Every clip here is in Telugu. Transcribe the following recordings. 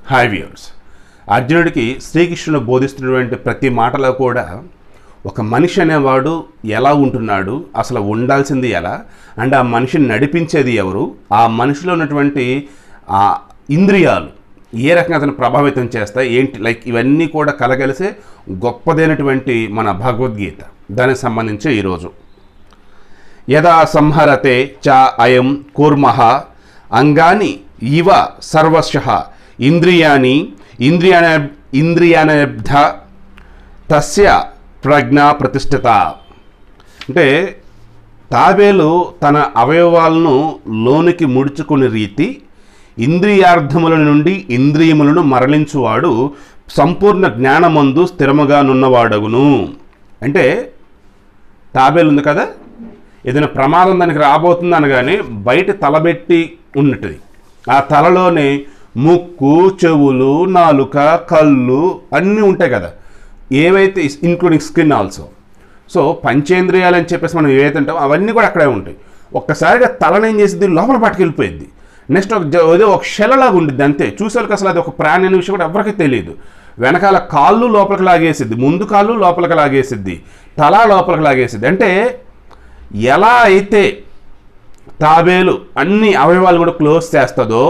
Hi viewers. అర్జునుడికి శ్రీకృష్ణుడు బోధిస్తున్నటువంటి ప్రతి మాటలో కూడా ఒక మనిషి అనేవాడు ఎలా ఉంటున్నాడు, అసలు ఉండాల్సింది ఎలా, అండ్ ఆ మనిషిని నడిపించేది ఎవరు, ఆ మనిషిలో ఉన్నటువంటి ఆ ఇంద్రియాలు ఏ రకంగా అతను ప్రభావితం చేస్తాయి ఏంటి, లైక్ ఇవన్నీ కూడా కలగలిసే గొప్పదైనటువంటి మన భగవద్గీత. దానికి సంబంధించి ఈరోజు యదా సంహరతే చ అయం కూర్మః అంగాని ఇవ సర్వశః ఇంద్రియాని ఇంద్రియానబ్ధ తస్య ప్రజ్ఞా ప్రతిష్ఠిత. అంటే తాబేలు తన అవయవాలను లోనికి ముడుచుకునే రీతి ఇంద్రియార్థముల నుండి ఇంద్రియములను మరలించువాడు సంపూర్ణ జ్ఞానమందు స్థిరముగా నున్నవాడగును. అంటే తాబేలు ఉంది కదా, ఏదైనా ప్రమాదం దానికి రాబోతుంది అనగానే బయట తలబెట్టి ఉన్నట్టుది. ఆ తలలోనే ముక్కు, చెవులు, నాలుక, కళ్ళు అన్నీ ఉంటాయి కదా, ఏవైతే ఇంక్లూడింగ్ స్కిన్ ఆల్సో. సో పంచేంద్రియాలు అని చెప్పేసి మనం ఏవైతే ఉంటామో అవన్నీ కూడా అక్కడే ఉంటాయి. ఒక్కసారిగా తలనేం చేసింది, లోపల పట్టుకెళ్ళిపోయింది. నెక్స్ట్ ఒక షెలలాగా ఉండిద్ది అంతే. చూసేవాళ్ళకి అసలు అది ఒక ప్రాణి అనే విషయం కూడా ఎవరికి తెలియదు. వెనకాల కాళ్ళు లోపలికి లాగేసిద్ది, ముందు కాళ్ళు లోపలికి లాగేసిద్ది, తల లోపలికి లాగేసిద్ది. అంటే ఎలా అయితే తాబేలు అన్ని అవయవాలు కూడా క్లోజ్ చేస్తుందో,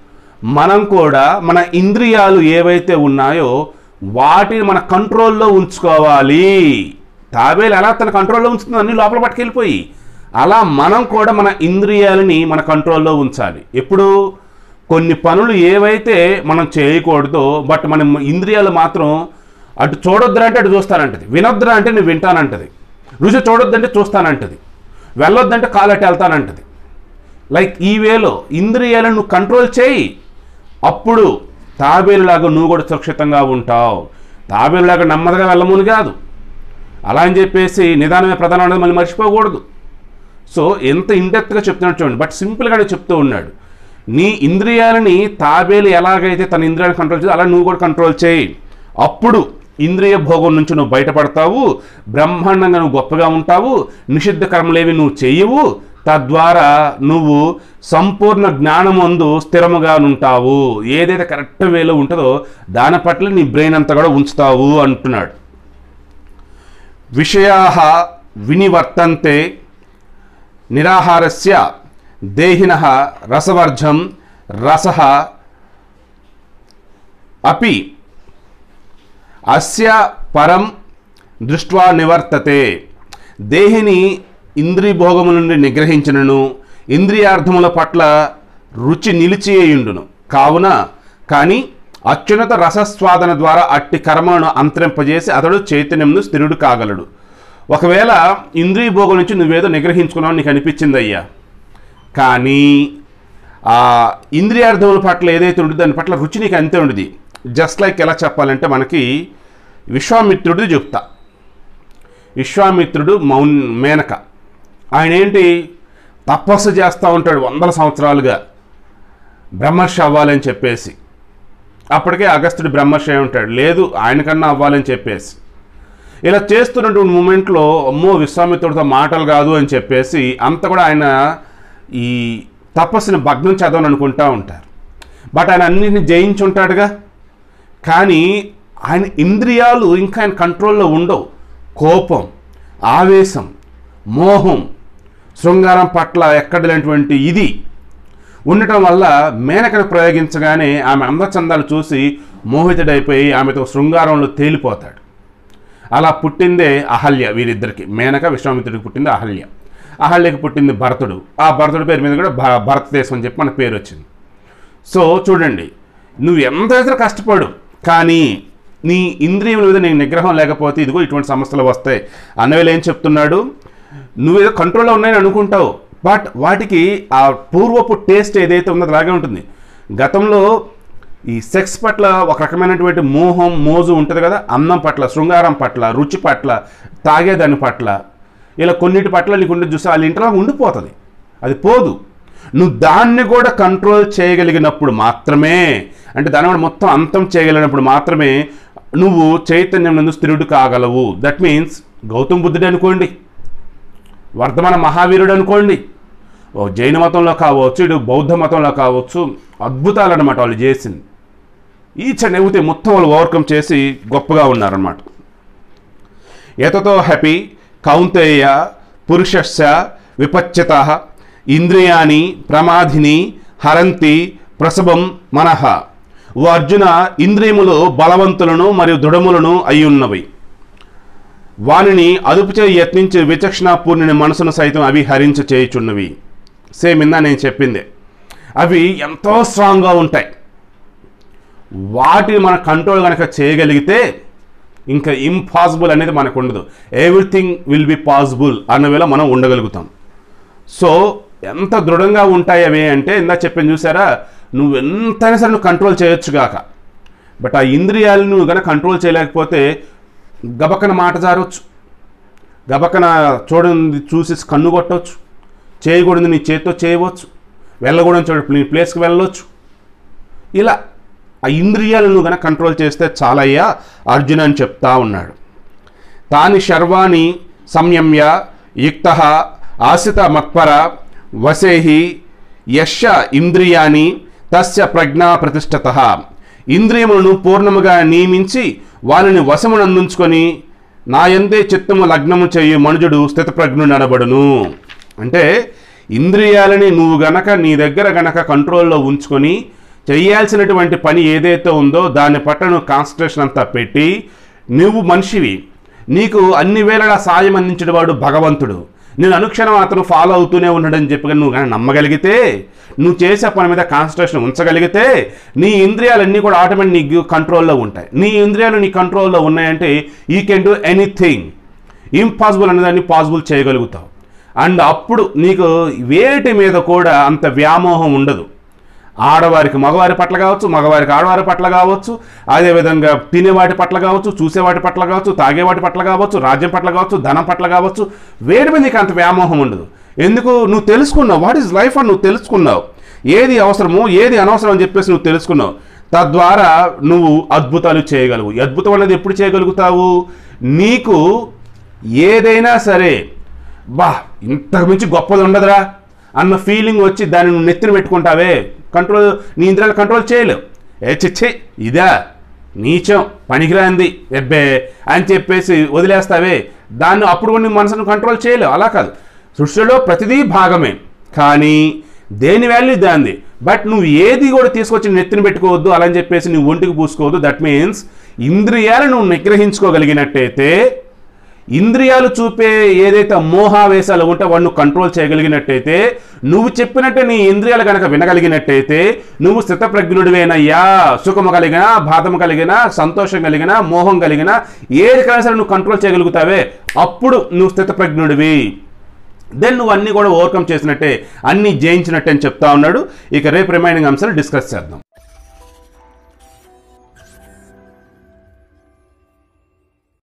మనం కూడా మన ఇంద్రియాలు ఏవైతే ఉన్నాయో వాటిని మన కంట్రోల్లో ఉంచుకోవాలి. తాబేలు ఎలా తన కంట్రోల్లో ఉంచుతుందో అన్ని లోపల పట్టుకెళ్ళిపోయి, అలా మనం కూడా మన ఇంద్రియాలని మన కంట్రోల్లో ఉంచాలి. ఎప్పుడు కొన్ని పనులు ఏవైతే మనం చేయకూడదో, బట్ మన ఇంద్రియాలు మాత్రం అటు చూడొద్దురా అంటే అటు చూస్తానంటది, వినొద్దురా అంటే నువ్వు వింటానంటది, రుచి చూడొద్దంటే చూస్తానంటది, వెళ్ళొద్దంటే కాలట్టి వెళ్తానంటది. లైక్ ఈ వేలో ఇంద్రియాలను నువ్వు కంట్రోల్ చేయి, అప్పుడు తాబేలులాగా నువ్వు కూడా సురక్షితంగా ఉంటావు. తాబేలులాగా నెమ్మదిగా వెళ్ళమని కాదు, అలా అని చెప్పేసి నిదానమే ప్రధానం అనేది మళ్ళీ మర్చిపోకూడదు. సో ఎంత ఇండెప్త్గా చెప్తున్నాడు చూడండి, బట్ సింపుల్గానే చెప్తూ ఉన్నాడు. నీ ఇంద్రియాలని తాబేలు ఎలాగైతే తన ఇంద్రియాలను కంట్రోల్ చేసి అలా నువ్వు కూడా కంట్రోల్ చేయి, అప్పుడు ఇంద్రియ భోగం నుంచి నువ్వు బయటపడతావు, బ్రహ్మాండంగా నువ్వు గొప్పగా ఉంటావు, నిషిద్ధ కర్మలేవి నువ్వు చేయవు, తద్వారా నువ్వు సంపూర్ణ జ్ఞానమందు స్థిరముగా ఉంటావు. ఏదైతే కరెక్ట్ వేలో ఉంటుందో దాని పట్ల నీ బ్రెయిన్ అంతా కూడా ఉంచుతావు అంటున్నాడు. విషయాః వినివర్తంతే నిరాహారస్య దేహినః రసవర్జం రసః అపి అస్య పరం దృష్ట్వా నివర్తతే. దేహిని ఇంద్రియ భోగము నుండి నిగ్రహించినను ఇంద్రియార్థముల పట్ల రుచి నిలిచియుండును కావున, కానీ అత్యున్నత రసస్వాదన ద్వారా అట్టి కర్మలను అంతరింపజేసి అతడు చైతన్యంను స్థిరుడు కాగలడు. ఒకవేళ ఇంద్రియ భోగం నుంచి నువ్వేదో నిగ్రహించుకున్నావు నీకు అనిపించింది అయ్యా, కానీ ఆ ఇంద్రియార్థముల పట్ల ఏదైతే ఉండదు దాని పట్ల రుచి నీకు అంతే ఉండదు. జస్ట్ లైక్ ఎలా చెప్పాలంటే మనకి విశ్వామిత్రుడిది చెప్తా. విశ్వామిత్రుడు మేనక, ఆయన ఏంటి తపస్సు చేస్తూ ఉంటాడు 100 సంవత్సరాలుగా బ్రహ్మర్షి అవ్వాలని చెప్పేసి. అప్పటికే అగస్త్యుడు బ్రహ్మర్షి అయి ఉంటాడు, లేదు ఆయనకన్నా అవ్వాలని చెప్పేసి. ఇలా చేస్తున్నటువంటి మూమెంట్లో అమ్మో విశ్వామిత్రుడితో మాటలు కాదు అని చెప్పేసి అంత కూడా ఆయన ఈ తపస్సుని భగ్నం చేద్దామని అనుకుంటూ ఉంటారు. బట్ ఆయన అన్నింటినీ జయించి ఉంటాడుగా, కానీ ఆయన ఇంద్రియాలు ఇంకా ఆయన కంట్రోల్లో ఉండవు. కోపం, ఆవేశం, మోహం, శృంగారం పట్ల ఎక్కడలేనటువంటి ఇది ఉండటం వల్ల మేనకను ప్రయోగించగానే ఆమె అందచందాలు చూసి మోహితుడైపోయి ఆమెతో శృంగారంలో తేలిపోతాడు. అలా పుట్టిందే అహల్య. వీరిద్దరికి మేనక విశ్వామిత్రుడికి పుట్టింది అహల్య, అహల్యకి పుట్టింది భరతుడు. ఆ భరతుడి పేరు మీద కూడా భరతదేశం అని చెప్పి మన పేరు వచ్చింది. సో చూడండి, నువ్వు ఎంత కష్టపడు, కానీ నీ ఇంద్రియముల మీద నీ నిగ్రహం లేకపోతే ఇదిగో ఇటువంటి సమస్యలు వస్తాయి. అన్నవేళ ఏం చెప్తున్నాడు, నువ్వేదో కంట్రోల్లో ఉన్నాయని అనుకుంటావు, బట్ వాటికి ఆ పూర్వపు టేస్ట్ ఏదైతే ఉందో అలాగే ఉంటుంది. గతంలో ఈ సెక్స్ పట్ల ఒక రకమైనటువంటి మోహం మోజు ఉంటుంది కదా, అన్నం పట్ల, శృంగారం పట్ల, రుచి పట్ల, తాగేదాని పట్ల, ఇలా కొన్నిటి పట్ల నీకు ఉండి చూస్తే వాళ్ళ ఇంట్లో ఉండిపోతుంది, అది పోదు. నువ్వు దాన్ని కూడా కంట్రోల్ చేయగలిగినప్పుడు మాత్రమే, అంటే దాన్ని కూడా మొత్తం అంతం చేయగలిగినప్పుడు మాత్రమే నువ్వు చైతన్యం నందు స్థిరుడు కాగలవు. దట్ మీన్స్ గౌతమ బుద్ధుడు అనుకోండి, వర్ధమాన మహావీరుడు అనుకోండి, జైన మతంలో కావచ్చు, ఇటు బౌద్ధ మతంలో కావచ్చు, అద్భుతాలు అన్నమాట వాళ్ళు చేసింది. ఈచ్ అండ్ ఎవ్రీథింగ్ మొత్తం వాళ్ళు ఓవర్కమ్ చేసి గొప్పగా ఉన్నారన్నమాట. యతతో హ్యాపీ కౌంతేయ పురుషస్య విపచ్చిత ఇంద్రియాని ప్రమాధిని హరంతి ప్రసభం మనః. ఓ అర్జున, ఇంద్రియములు బలవంతులను మరియు దృఢములను అయ్యున్నవి, వానిని అదుపుచే యత్నించి విచక్షణాపూర్ణుని మనసును సైతం అవి హరించ చేయుచున్నవి. సేమ్ ఇందా నేను చెప్పిందే, అవి ఎంతో స్ట్రాంగ్గా ఉంటాయి. వాటిని మన కంట్రోల్ కనుక చేయగలిగితే ఇంకా ఇంపాసిబుల్ అనేది మనకు ఉండదు. ఎవ్రీథింగ్ విల్ బి పాసిబుల్ అన్న వేళ మనం ఉండగలుగుతాం. సో ఎంత దృఢంగా ఉంటాయి అవి అంటే, ఇందా చెప్పాను చూసారా, నువ్వు ఎంతైనా సరే నువ్వు కంట్రోల్ చేయొచ్చు గాక, బట్ ఆ ఇంద్రియాలను నువ్వు కనుక కంట్రోల్ చేయలేకపోతే గబకన మాట జారవచ్చు, గబకన చూడండి చూసి కన్ను కొట్టవచ్చు, చేయకూడదు నీ చేతితో చేయవచ్చు, వెళ్ళకూడదు చూడ ప్లేస్కి వెళ్ళవచ్చు. ఇలా ఆ ఇంద్రియాలను కనుక కంట్రోల్ చేస్తే చాలయ్యా అర్జున్ అని చెప్తా ఉన్నాడు. తాని శర్వాణి సంయమ్య యుక్త ఆసిత మత్పర వసేహి యశ ఇంద్రియాని తస్య ప్రజ్ఞా ప్రతిష్ఠత. ఇంద్రియములను పూర్ణముగా నియమించి వారిని వశమునందుంచుకొని నాయందే చిత్తము లగ్నము చేయు మనుజుడు స్థితప్రజ్ఞుడు అనబడును. అంటే ఇంద్రియాలని నువ్వు గనక నీ దగ్గర గనక కంట్రోల్లో ఉంచుకొని చేయాల్సినటువంటి పని ఏదైతే ఉందో దాని పట్ల నువ్వు కాన్సన్ట్రేషన్ అంతా పెట్టి, నువ్వు మనిషివి, నీకు అన్ని వేళలా సాయం అందించేవాడు భగవంతుడు, నేను అనుక్షణం అతను ఫాలో అవుతూనే ఉన్నాడని చెప్పి నువ్వు కానీ నమ్మగలిగితే, నువ్వు చేసే పని మీద కాన్సన్ట్రేషన్ ఉంచగలిగితే, నీ ఇంద్రియాలన్నీ కూడా ఆటోమేటిక్ నీ కంట్రోల్లో ఉంటాయి. నీ ఇంద్రియాలు నీ కంట్రోల్లో ఉన్నాయంటే you can do anything. Impossible అనేదాన్ని పాసిబుల్ చేయగలుగుతావు. అండ్ అప్పుడు నీకు వేటి మీద కూడా అంత వ్యామోహం ఉండదు. ఆడవారికి మగవారి పట్ల కావచ్చు, మగవారికి ఆడవారి పట్ల కావచ్చు, అదేవిధంగా తినేవాటి పట్ల కావచ్చు, చూసేవాటి పట్ల కావచ్చు, తాగేవాటి పట్ల కావచ్చు, రాజ్యం పట్ల కావచ్చు, ధనం పట్ల కావచ్చు, వేడి మీద నీకు అంత వ్యామోహం ఉండదు. ఎందుకు? నువ్వు తెలుసుకున్నావు వాట్ ఈజ్ లైఫ్ అని నువ్వు తెలుసుకున్నావు, ఏది అవసరమో ఏది అనవసరం అని చెప్పేసి నువ్వు తెలుసుకున్నావు. తద్వారా నువ్వు అద్భుతాలు చేయగలవు. అద్భుతం అనేది ఎప్పుడు చేయగలుగుతావు? నీకు ఏదైనా సరే బా ఇంతకు మించి గొప్పది ఉండదురా అన్న ఫీలింగ్ వచ్చి దాన్ని నువ్వు నెత్తిన పెట్టుకుంటావే, కంట్రోల్ నీ ఇంద్రియాలు కంట్రోల్ చేయలేవు. చిచ్చే ఇదా నీచం పనికిరాంది ఎబ్బే అని చెప్పేసి వదిలేస్తావే, దాన్ని అప్పుడు కూడా నీ మనసును కంట్రోల్ చేయలేవు. అలా కాదు, సృష్టిలో ప్రతిదీ భాగమే, కానీ దేని వాల్యూ దాంది. బట్ నువ్వు ఏది కూడా తీసుకొచ్చి నెత్తిన పెట్టుకోవద్దు, అలా అని చెప్పేసి నువ్వు ఒంటికి పూసుకోవద్దు. దట్ మీన్స్ ఇంద్రియాలు నువ్వు నిగ్రహించుకోగలిగినట్టయితే, ఇంద్రియాలు చూపే ఏదైతే మోహావేశాలు ఉంటే వాడిని కంట్రోల్ చేయగలిగినట్టయితే, నువ్వు చెప్పినట్టే నీ ఇంద్రియాలు కనుక వినగలిగినట్టయితే, నువ్వు స్థితప్రజ్ఞుడివేనయ్యా. సుఖము కలిగిన, బాధము కలిగిన, సంతోషం కలిగిన, మోహం కలిగిన ఏదికైనా సరే నువ్వు కంట్రోల్ చేయగలుగుతావే, అప్పుడు నువ్వు స్థితప్రజ్ఞుడివి. దెన్ నువ్వు అన్నీ కూడా ఓవర్కమ్ చేసినట్టే, అన్నీ జయించినట్టే అని చెప్తా ఉన్నాడు. ఇక రేపు రిమైనింగ్ అంశాలు డిస్కస్ చేద్దాం.